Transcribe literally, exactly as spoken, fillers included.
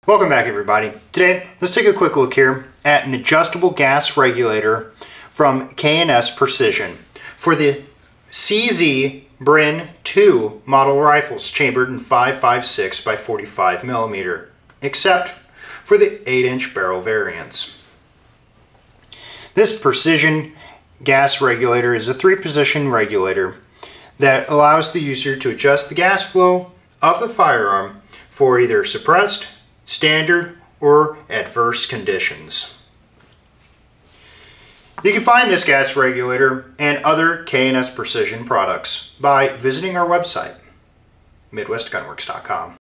Welcome back, everybody. Today, let's take a quick look here at an adjustable gas regulator from K N S Precision for the C Z Bren two model rifles chambered in five five six by forty-five millimeter, except for the eight inch barrel variants. This Precision gas regulator is a three-position regulator that allows the user to adjust the gas flow of the firearm for either suppressed, standard, or adverse conditions. You can find this gas regulator and other K N S Precision products by visiting our website, midwest gunworks dot com.